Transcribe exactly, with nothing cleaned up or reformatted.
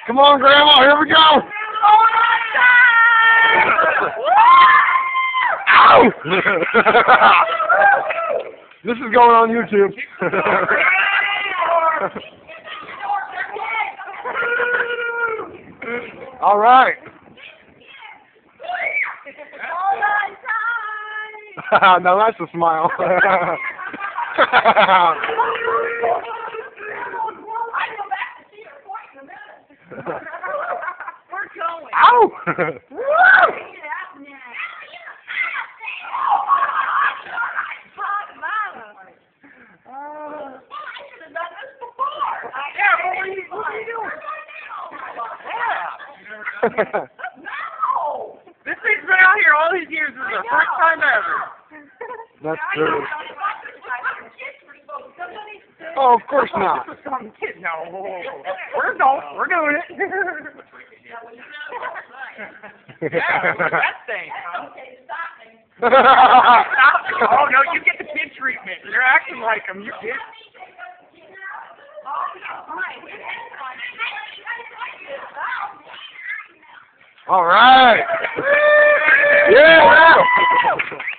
Come on, Grandma, here we go! Ow! This is going on YouTube. All right. Now that's a smile. Ow! No! This thing's been out here all these years. This is the first time ever. That's true. Oh, of course not. No. We're no. We're doing it. Yeah, look at that thing, huh? Stop. Oh, no, you get the kid treatment. You're acting like him. You kid. All right. Yeah.